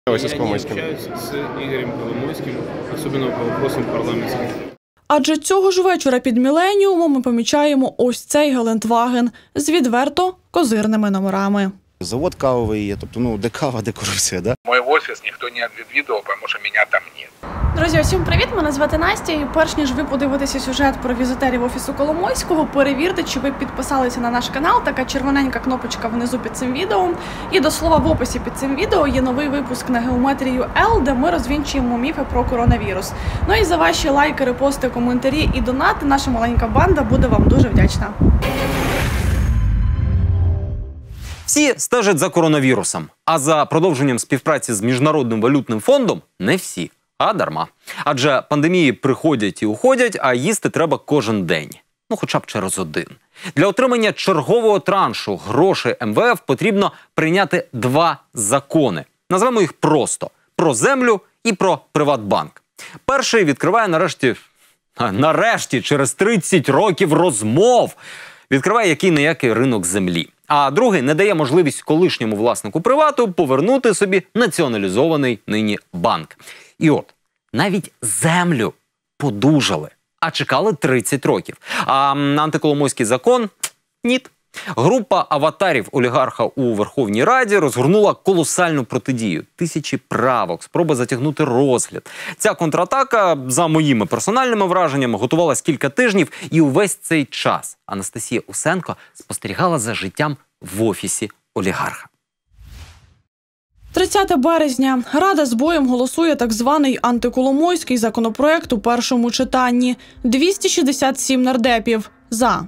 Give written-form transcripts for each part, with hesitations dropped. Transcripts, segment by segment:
Я не общаюсь с Игорем Коломойским, особенно по вопросам парламентских. Адже цього ж вечора під «Міленіумом» ми помічаємо ось цей Гелендваген з відверто козирними номерами. Завод кавовий є, тобто, де кава, де корупція, да? Мой офіс ніхто не відвідував, тому що мене там немає. Друзі, усім привіт! Мене звати Настя, і перш ніж ви подивитеся сюжет про візитерів Офісу Коломойського, перевірте, чи ви підписалися на наш канал, така червоненька кнопочка внизу під цим відео. І до слова, в описі під цим відео є новий випуск на Геометрію Л, де ми розвінчуємо міфи про коронавірус. Ну і за ваші лайки, репости, коментарі і донати наша маленька банда буде вам дуже вдячна. Всі стежать за коронавірусом, а за продовженням співпраці з Міжнародним валютним фондом – не всі, а дарма. Адже пандемії приходять і уходять, а їсти треба кожен день. Ну, хоча б через один. Для отримання чергового траншу грошей МВФ потрібно прийняти два закони. Назвемо їх просто – про землю і про Приватбанк. Перший відкриває нарешті через 30 років розмов, відкриває який-не-який ринок землі. А другий не дає можливість колишньому власнику Привату повернути собі націоналізований нині банк. І от, навіть землю подужали, а чекали 30 років. А антиколомойський закон – ні. Група аватарів олігарха у Верховній Раді розгорнула колосальну протидію. Тисячі правок, спроби затягнути розгляд. Ця контратака, за моїми персональними враженнями, готувалась кілька тижнів, і увесь цей час Анастасія Усенко спостерігала за життям в офісі олігарха. 30 березня. Рада з боєм голосує так званий антиколомойський законопроект у першому читанні. 267 нардепів «за».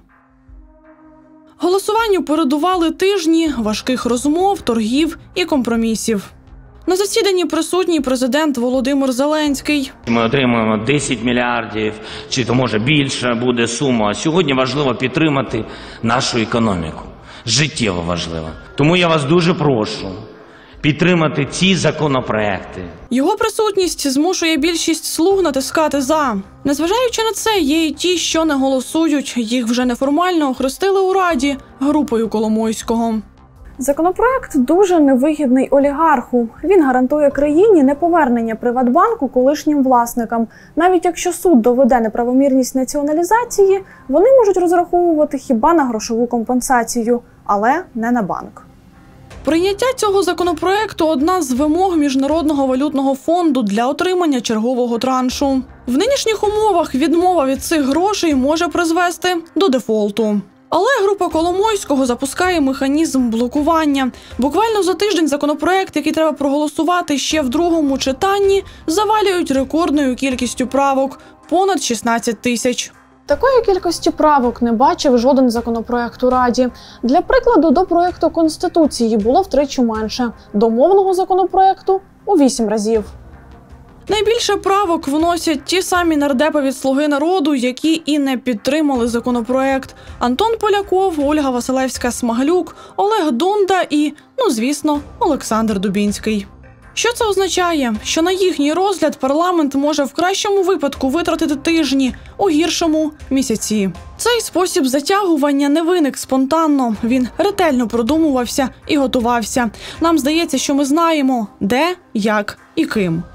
Голосуванню передували тижні важких розмов, торгів і компромісів. На засіданні присутній президент Володимир Зеленський. Ми отримуємо 10 мільярдів, чи то може більше буде сума. Сьогодні важливо підтримати нашу економіку. Життєво важливо. Тому я вас дуже прошу підтримати ці законопроекти. Його присутність змушує більшість слуг натискати «за». Незважаючи на це, є і ті, що не голосують. Їх вже неформально охрестили у Раді групою Коломойського. Законопроект дуже невигідний олігарху. Він гарантує країні неповернення Приватбанку колишнім власникам. Навіть якщо суд доведе неправомірність націоналізації, вони можуть розраховувати хіба на грошову компенсацію, але не на банк. Прийняття цього законопроекту – одна з вимог Міжнародного валютного фонду для отримання чергового траншу. В нинішніх умовах відмова від цих грошей може призвести до дефолту. Але група Коломойського запускає механізм блокування. Буквально за тиждень законопроект, який треба проголосувати ще в другому читанні, завалюють рекордною кількістю правок – понад 16 тисяч. Такої кількості правок не бачив жоден законопроект у Раді. Для прикладу, до проекту Конституції було втричі менше, до мовного законопроекту – у 8 разів. Найбільше правок вносять ті самі нардепи від «Слуги народу», які і не підтримали законопроект. Антон Поляков, Ольга Василевська-Смаглюк, Олег Дунда і, звісно, Олександр Дубінський. Що це означає? Що на їхній розгляд парламент може в кращому випадку витратити тижні, у гіршому – місяці. Цей спосіб затягування не виник спонтанно. Він ретельно продумувався і готувався. Нам здається, що ми знаємо, де, як і ким.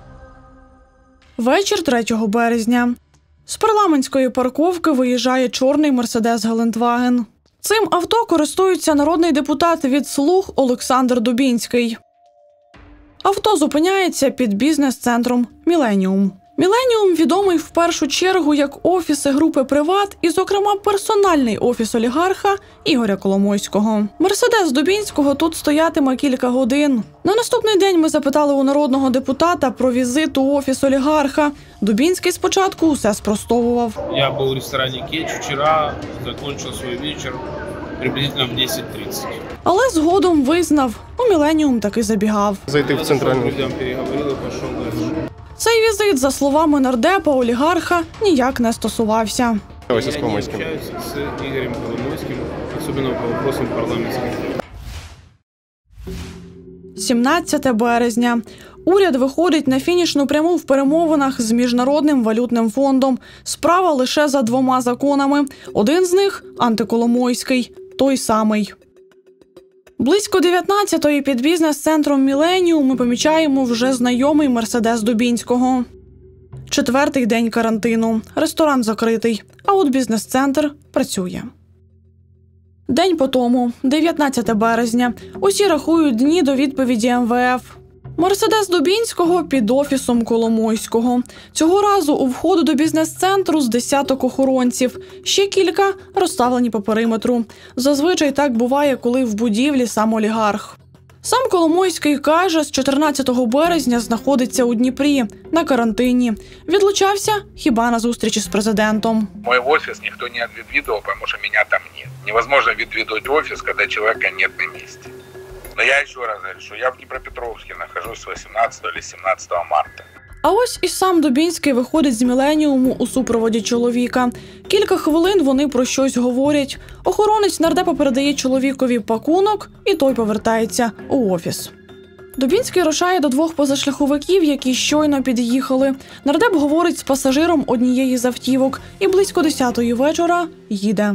Вечір 3 березня. З парламентської парковки виїжджає чорний Мерседес Гелендваген. Цим авто користується народний депутат від «Слуг» Олександр Дубінський. Авто зупиняється під бізнес-центром «Міленіум». «Міленіум» відомий в першу чергу як офіси групи «Приват» і, зокрема, персональний офіс олігарха Ігоря Коломойського. Мерседес Дубінського тут стоятиме кілька годин. На наступний день ми запитали у народного депутата про візит у офіс олігарха. Дубінський спочатку усе спростовував. Я був у ресторані «Кетч» вчора, закінчив свій вечір приблизно в 10:30. Але згодом визнав, у «Міленіум» таки забігав. Зайти в центральний. Людям переговорили, пішов далі. Цей візит, за словами нардепа, олігарха ніяк не стосувався. Я не общаюсь з Ігорем Коломойським, особливо по вопросам парламентських. 17 березня. Уряд виходить на фінішну пряму в перемовинах з Міжнародним валютним фондом. Справа лише за 2 законами. Один з них – антиколомойський, той самий. Близько 19-ї під бізнес-центром «Міленіум» ми помічаємо вже знайомий «Мерседес» Дубінського. 4-й день карантину. Ресторан закритий, а от бізнес-центр працює. День по тому, 19 березня. Усі рахують дні до відповіді МВФ. «Мерседес» Дубінського під офісом Коломойського. Цього разу у входу до бізнес-центру з десяток охоронців. Ще кілька розставлені по периметру. Зазвичай так буває, коли в будівлі сам олігарх. Сам Коломойський каже, з 14 березня знаходиться у Дніпрі, на карантині. Відлучався хіба на зустрічі з президентом. Мой офис никто не відвідував, потому что меня там нет. Невозможно відвідувати офис, когда человека нет на месте. Но я еще раз говорю, что я в Днепропетровске нахожусь с 18 или 17 марта. А ось і сам Дубінський виходить з «Міленіуму» у супроводі чоловіка. Кілька хвилин вони про щось говорять. Охоронець нардепа передає чоловікові пакунок, і той повертається у офіс. Дубінський рушає до двох позашляховиків, які щойно під'їхали. Нардеп говорить з пасажиром однієї з автівок і близько 10-ї вечора їде.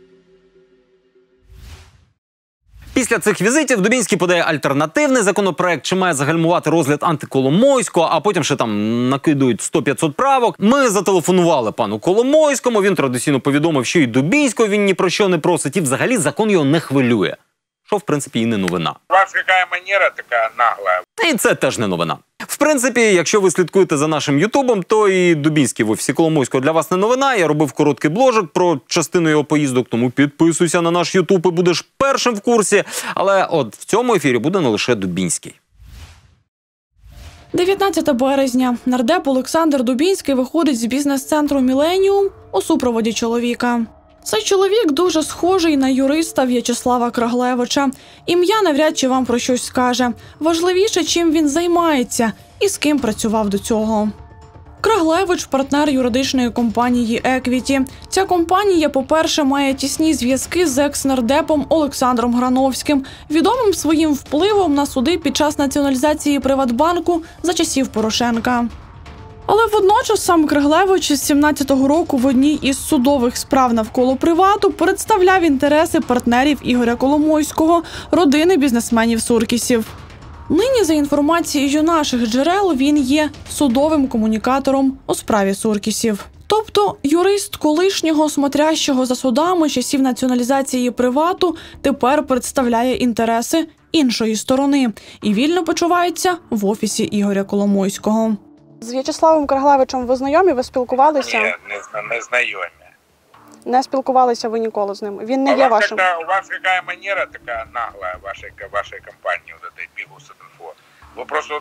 Після цих візитів Дубінський подає альтернативний законопроект, чи має загальмувати розгляд антиколомойського, а потім ще там накидують 100-500 правок. Ми зателефонували пану Коломойському, він традиційно повідомив, що і Дубінського він ні про що не просить, і взагалі закон його не хвилює. Що, в принципі, і не новина. У вас яка манера така нагла? І це теж не новина. В принципі, якщо ви слідкуєте за нашим Ютубом, то і Дубінський в офісі Коломойського для вас не новина. Я робив короткий бложик про частину його поїздок, тому підписуйся на наш Ютуб і будеш першим в курсі. Але от в цьому ефірі буде не лише Дубінський. 19 березня. Нардеп Олександр Дубінський виходить з бізнес-центру «Міленіум» у супроводі чоловіка. Цей чоловік дуже схожий на юриста В'ячеслава Краглевича. Ім'я навряд чи вам про щось скаже. Важливіше, чим він займається і з ким працював до цього. Краглевич – партнер юридичної компанії «Еквіті». Ця компанія, по-перше, має тісні зв'язки з екс-нардепом Олександром Грановським, відомим своїм впливом на суди під час націоналізації Приватбанку за часів Порошенка. Але водночас сам Краглевич з 17-го року в одній із судових справ навколо Привату представляв інтереси партнерів Ігоря Коломойського, родини бізнесменів-суркісів. Нині, за інформацією наших джерел, він є судовим комунікатором у справі суркісів. Тобто юрист колишнього смотрящого за судами часів націоналізації Привату тепер представляє інтереси іншої сторони і вільно почувається в офісі Ігоря Коломойського. З В'ячеславом Краглевичем ви знайомі? Ви спілкувалися? Ні, не знайомі. Не спілкувалися ви ніколи з ним? Він не є вашим? У вас яка манера така нагла вашей компании, вот этой Bihus.info. Ви просто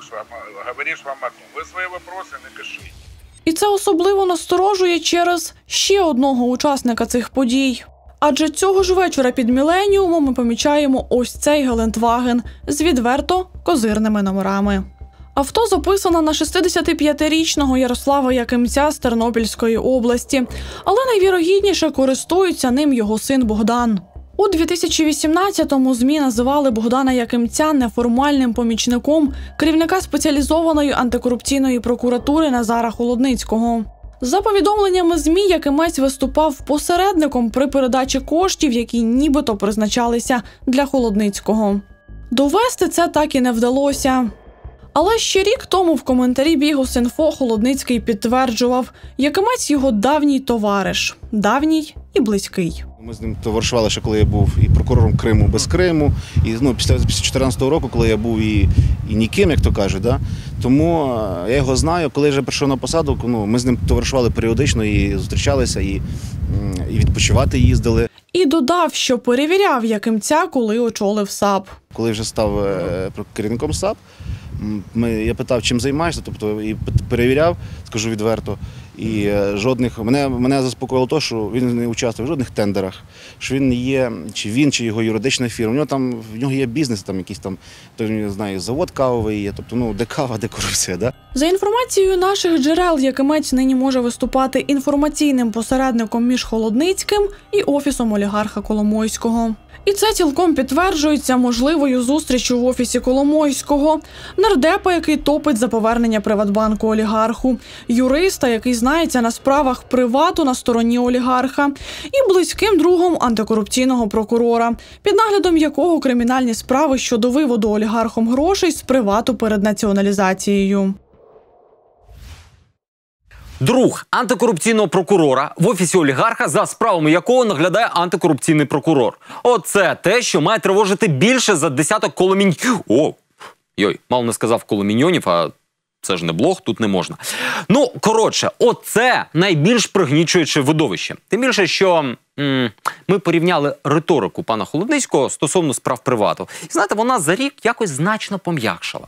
говориш вам одну. Ви свої вопроси не пишіть. І це особливо насторожує через ще одного учасника цих подій. Адже цього ж вечора під «Міленіумом» ми помічаємо ось цей Гелендваген з відверто козирними номерами. Авто записано на 65-річного Ярослава Якимця з Тернопільської області, але найвірогідніше користується ним його син Богдан. У 2018-му ЗМІ називали Богдана Якимця неформальним помічником керівника спеціалізованої антикорупційної прокуратури Назара Холодницького. За повідомленнями ЗМІ, Якимець виступав посередником при передачі коштів, які нібито призначалися для Холодницького. Довести це так і не вдалося. Але ще рік тому в коментарі Bihus.info Холодницький підтверджував, Якимець його давній товариш, давній і близький. Ми з ним товаришували ще, коли я був і прокурором Криму без Криму, і після 2014 року, коли я був і ніким, як то кажуть, да? Тому я його знаю. Коли я вже прийшов на посаду, ми з ним товаришували періодично і зустрічалися, і відпочивати їздили. І додав, що перевіряв Якимця, коли очолив САП. Коли вже став керівником САП, я питав, чим займаєшся, тобто і перевіряв, скажу відверто. І жодних мене заспокоїло те, що він не участвує в жодних тендерах, що він не є, чи його юридична фірма. В нього є бізнес, там якийсь там, не знаю, завод кавовий є, тобто, де кава, де корупція, да? За інформацією наших джерел, Якимець нині може виступати інформаційним посередником між Холодницьким і офісом олігарха Коломойського. І це цілком підтверджується можливою зустрічю в офісі Коломойського, нардепа, який топить за повернення Приватбанку олігарху, юриста, який знається на справах привату на стороні олігарха, і близьким другом антикорупційного прокурора, під наглядом якого кримінальні справи щодо виводу олігархом грошей з привату перед націоналізацією. Друг антикорупційного прокурора в офісі олігарха, за справами якого наглядає антикорупційний прокурор. Оце те, що має тривожити більше за десяток мало не сказав коломіньйонів, а це ж не блог, тут не можна. Ну, коротше, оце найбільш пригнічуюче видовище. Тим більше, що ми порівняли риторику пана Холодницького стосовно справ привату. І знаєте, вона за рік якось значно пом'якшала.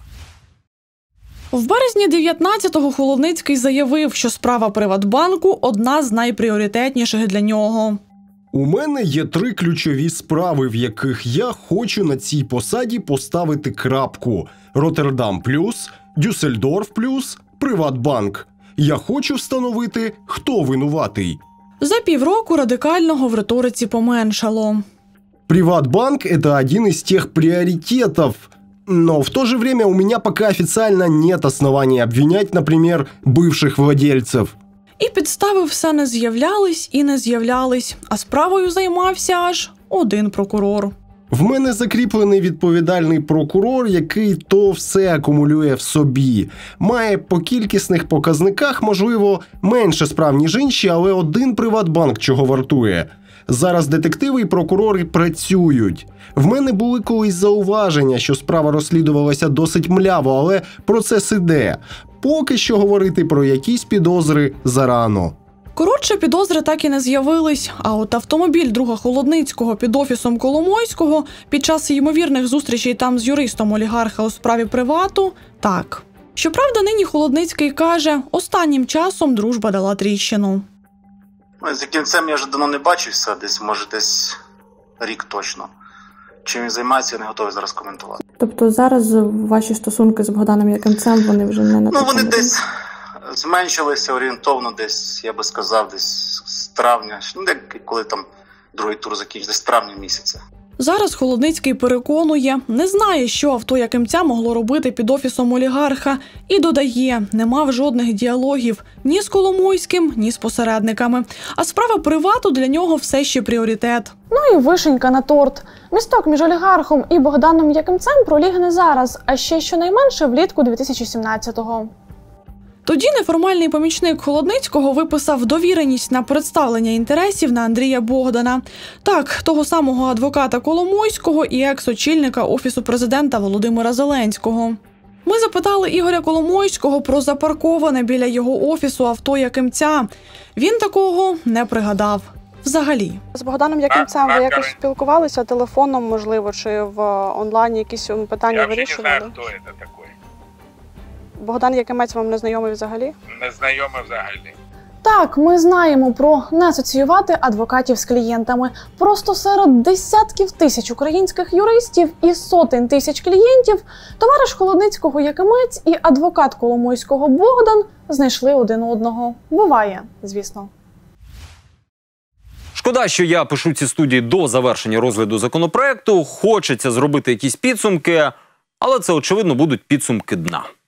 В березні 19-го Холодницький заявив, що справа Приватбанку – одна з найпріоритетніших для нього. У мене є 3 ключові справи, в яких я хочу на цій посаді поставити крапку. Роттердам плюс, Дюссельдорф плюс, Приватбанк. Я хочу встановити, хто винуватий. За півроку радикального в риториці поменшало. Приватбанк – это один из тех приоритетов. Но в то же время у меня пока официально нет оснований обвинять, например, бывших владельцев. І підстави все не з'являлись і не з'являлись, а справою займався аж один прокурор. В мене закріплений відповідальний прокурор, який то все акумулює в собі. Має по кількісних показниках, можливо, менше справ, ніж інші, але один Приватбанк чого вартує. Зараз детективи і прокурори працюють. В мене були колись зауваження, що справа розслідувалася досить мляво, але процес іде. Поки що говорити про якісь підозри зарано. Коротше, підозри так і не з'явились, а от автомобіль друга Холодницького під офісом Коломойського під час ймовірних зустрічей там з юристом олігарха у справі привату – так. Щоправда, нині Холодницький каже, останнім часом дружба дала тріщину. З Якимцем я вже давно не бачився, десь рік точно. Чим він займається, я не готовий зараз коментувати. Тобто зараз ваші стосунки з Богданом Якимцем, вони вже не на вони десь зменшилися орієнтовно десь, я би сказав, десь з травня, коли там другий тур закінчиться, з травня місяця. Зараз Холодницький переконує, не знає, що авто Якимця могло робити під офісом олігарха, і додає, не мав жодних діалогів ні з Коломойським, ні з посередниками. А справа привату для нього все ще пріоритет. Ну і вишенька на торт. Місток між олігархом і Богданом Якимцем проліг не зараз, а ще щонайменше влітку 2017-го. Тоді неформальний помічник Холодницького виписав довіреність на представлення інтересів на Андрія Богдана. Так, того самого адвоката Коломойського і екс-очільника Офісу президента Володимира Зеленського. Ми запитали Ігоря Коломойського про запарковане біля його офісу авто Якимця. Він такого не пригадав. Взагалі. З Богданом Якимцем ви якось спілкувалися телефоном, можливо, чи в онлайні якісь питання вирішували? Я не знаю, хто це такий. Богдан Якимець вам не знайомий взагалі? Не знайомий взагалі. Так, ми знаємо про не асоціювати адвокатів з клієнтами. Просто серед десятків тисяч українських юристів і сотень тисяч клієнтів товариш Холодницького Якимець і адвокат Коломойського Богдан знайшли один одного. Буває, звісно. Шкода, що я пишу ці студії до завершення розгляду законопроекту. Хочеться зробити якісь підсумки, але це, очевидно, будуть підсумки дна.